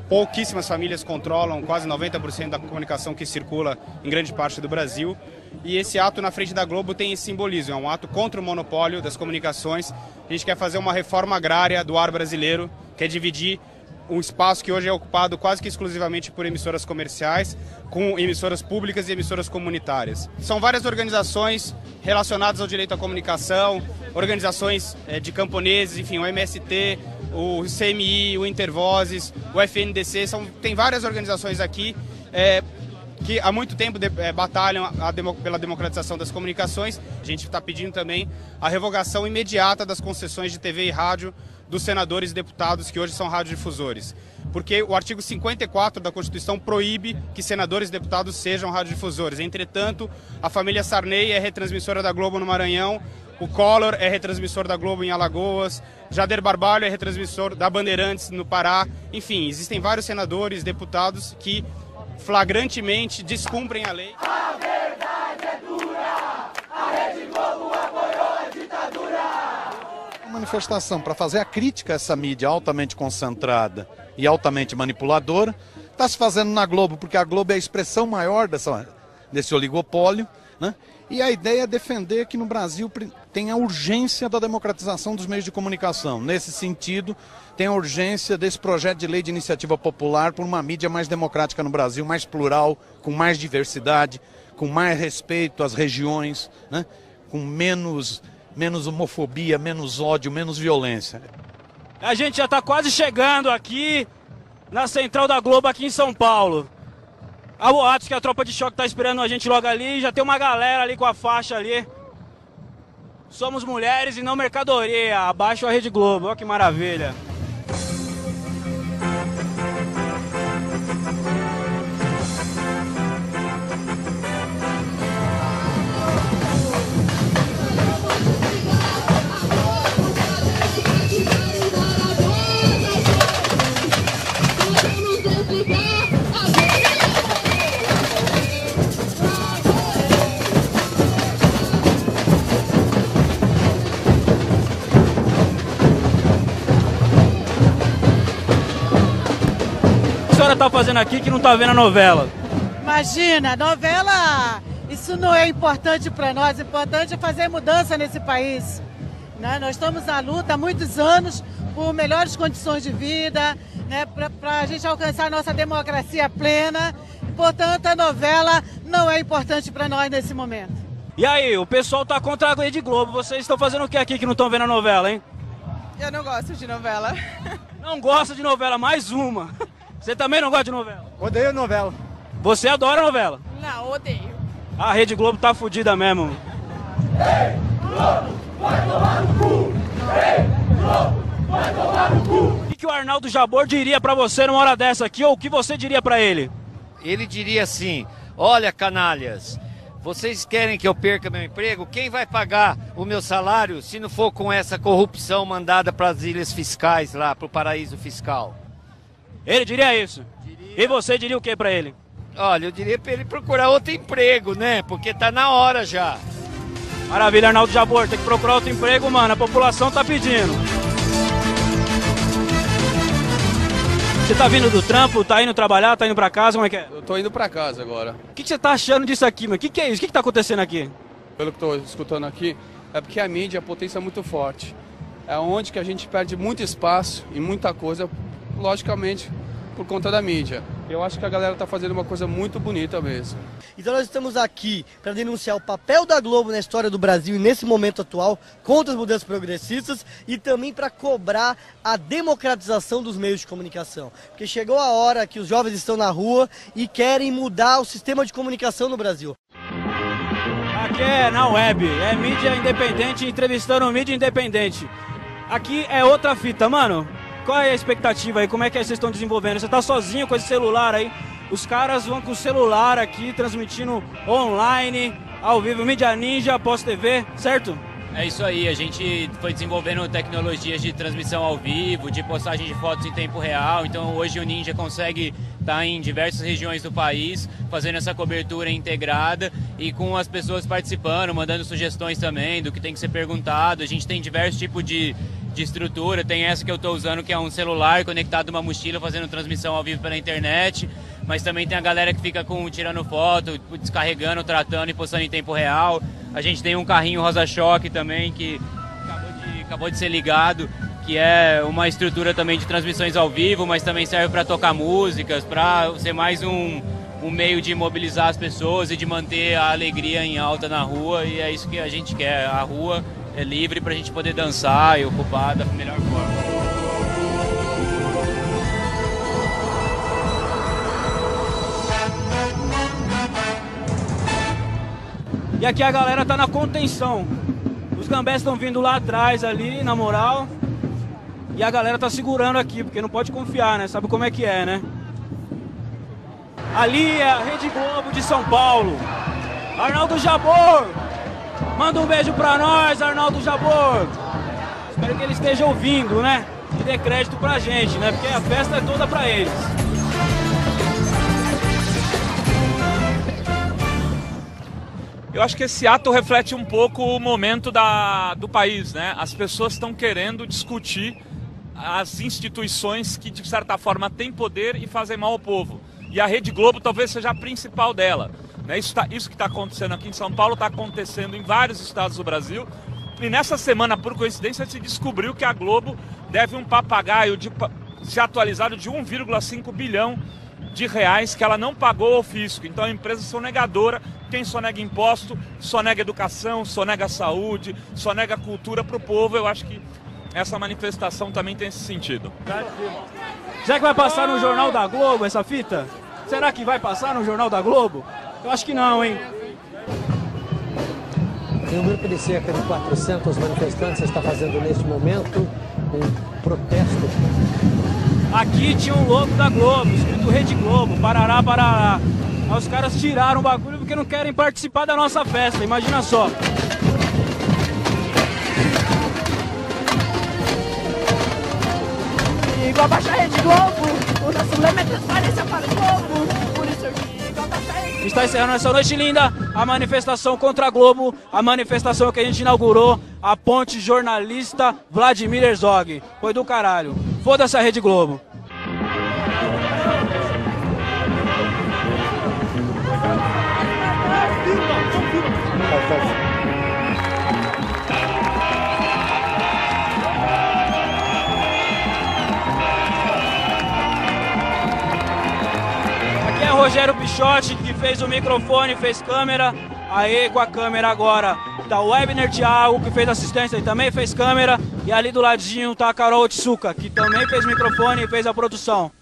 pouquíssimas famílias controlam quase 90% da comunicação que circula em grande parte do Brasil. E esse ato na frente da Globo tem esse simbolismo, é um ato contra o monopólio das comunicações. A gente quer fazer uma reforma agrária do ar brasileiro, quer dividir um espaço que hoje é ocupado quase que exclusivamente por emissoras comerciais, com emissoras públicas e emissoras comunitárias. São várias organizações relacionadas ao direito à comunicação, organizações de camponeses, enfim, o MST, o CMI, o Intervozes, o FNDC, tem várias organizações aqui que há muito tempo batalham pela democratização das comunicações. A gente está pedindo também a revogação imediata das concessões de TV e rádio dos senadores e deputados que hoje são radiodifusores. Porque o artigo 54 da Constituição proíbe que senadores e deputados sejam radiodifusores. Entretanto, a família Sarney é retransmissora da Globo no Maranhão, o Collor é retransmissor da Globo em Alagoas, Jader Barbalho é retransmissor da Bandeirantes no Pará. Enfim, existem vários senadores, deputados que flagrantemente descumprem a lei. A verdade é dura, a Rede Globo apoiou a ditadura. Manifestação para fazer a crítica a essa mídia altamente concentrada e altamente manipuladora, está se fazendo na Globo, porque a Globo é a expressão maior desse oligopólio, né? E a ideia é defender que no Brasil tem a urgência da democratização dos meios de comunicação. Nesse sentido, tem a urgência desse projeto de lei de iniciativa popular por uma mídia mais democrática no Brasil, mais plural, com mais diversidade, com mais respeito às regiões, né? Com menos homofobia, menos ódio, menos violência. A gente já está quase chegando aqui na Central da Globo, aqui em São Paulo. Há boatos que a tropa de choque está esperando a gente logo ali, já tem uma galera ali com a faixa ali. Somos mulheres e não mercadoria, abaixo a Rede Globo, olha que maravilha. O que a senhora está fazendo aqui que não está vendo a novela? Imagina, novela, isso não é importante para nós, o importante é fazer mudança nesse país. Né? Nós estamos na luta há muitos anos por melhores condições de vida, né? Para a gente alcançar a nossa democracia plena, portanto a novela não é importante para nós nesse momento. E aí, o pessoal está contra a Rede Globo, vocês estão fazendo o que aqui que não estão vendo a novela, hein? Eu não gosto de novela. Não gosta de novela, mais uma. Você também não gosta de novela? Odeio novela. Você adora novela? Não, odeio. A Rede Globo tá fodida mesmo. Ei, Globo, vai tomar no cu! Ei, Globo, vai tomar no cu! O que o Arnaldo Jabor diria pra você numa hora dessa aqui, ou o que você diria pra ele? Ele diria assim: olha, canalhas, vocês querem que eu perca meu emprego? Quem vai pagar o meu salário se não for com essa corrupção mandada para as ilhas fiscais lá, para o paraíso fiscal? Ele diria isso? Diria. E você diria o que pra ele? Olha, eu diria para ele procurar outro emprego, né? Porque tá na hora já. Maravilha, Arnaldo Jabor, tem que procurar outro emprego, mano, a população tá pedindo. Você tá vindo do trampo, tá indo trabalhar, tá indo pra casa, como é que é? Eu tô indo pra casa agora. O que você tá achando disso aqui, mano? O que é isso? O que tá acontecendo aqui? Pelo que tô escutando aqui, é porque a mídia, a potência é muito forte. É onde que a gente perde muito espaço e muita coisa, logicamente, por conta da mídia. Eu acho que a galera tá fazendo uma coisa muito bonita mesmo. Então nós estamos aqui para denunciar o papel da Globo na história do Brasil e nesse momento atual contra as mudanças progressistas e também para cobrar a democratização dos meios de comunicação. Porque chegou a hora que os jovens estão na rua e querem mudar o sistema de comunicação no Brasil. Aqui é na web, é mídia independente entrevistando mídia independente. Aqui é outra fita, mano. Qual é a expectativa aí? Como é que vocês estão desenvolvendo? Você tá sozinho com esse celular aí? Os caras vão com o celular aqui, transmitindo online, ao vivo, Mídia Ninja, Pós TV, certo? É isso aí, a gente foi desenvolvendo tecnologias de transmissão ao vivo, de postagem de fotos em tempo real, então hoje o Ninja consegue estar em diversas regiões do país, fazendo essa cobertura integrada e com as pessoas participando, mandando sugestões também do que tem que ser perguntado. A gente tem diversos tipos de de estrutura. Tem essa que eu estou usando, que é um celular conectado a uma mochila, fazendo transmissão ao vivo pela internet. Mas também tem a galera que fica tirando foto, descarregando, tratando e postando em tempo real. A gente tem um carrinho rosa-choque também, que acabou de ser ligado, que é uma estrutura também de transmissões ao vivo, mas também serve para tocar músicas, para ser mais um meio de mobilizar as pessoas e de manter a alegria em alta na rua, e é isso que a gente quer. A rua é livre para a gente poder dançar e ocupar da melhor forma. E aqui a galera tá na contenção. Os gambés estão vindo lá atrás ali, na moral. E a galera tá segurando aqui, porque não pode confiar, né? Sabe como é que é, né? Ali é a Rede Globo de São Paulo. Arnaldo Jabor! Manda um beijo pra nós, Arnaldo Jabor! Espero que ele esteja ouvindo, né? E dê crédito pra gente, né? Porque a festa é toda pra eles. Eu acho que esse ato reflete um pouco o momento do país, né? As pessoas estão querendo discutir as instituições que, de certa forma, têm poder e fazem mal ao povo. E a Rede Globo talvez seja a principal dela. Né? Isso que está acontecendo aqui em São Paulo está acontecendo em vários estados do Brasil. E nessa semana, por coincidência, se descobriu que a Globo deve um papagaio se atualizado de 1,5 bilhão de reais que ela não pagou ao fisco. Então a empresa sonegadora, quem sonega imposto, sonega educação, sonega saúde, sonega cultura para o povo. Eu acho que essa manifestação também tem esse sentido. Será que vai passar no Jornal da Globo essa fita? Será que vai passar no Jornal da Globo? Eu acho que não, hein? Um grupo de cerca de 400 manifestantes está fazendo neste momento um protesto. Aqui tinha um logo da Globo, escrito Rede Globo, Parará, Parará. Aí os caras tiraram o bagulho porque não querem participar da nossa festa, imagina só. Igual baixar a Rede Globo, o nosso lema é transparência para o Globo, por isso eu digo, baixar a Rede Globo. Está encerrando essa noite linda a manifestação contra a Globo, a manifestação que a gente inaugurou, a ponte jornalista Vladimir Herzog. Foi do caralho. Foda-se a Rede Globo. Aqui é Rogério Pichotti, que fez o microfone, fez câmera. Aí com a câmera agora tá o Webner Thiago, que fez assistência e também fez câmera. E ali do ladinho tá a Carol Otsuka, que também fez microfone e fez a produção.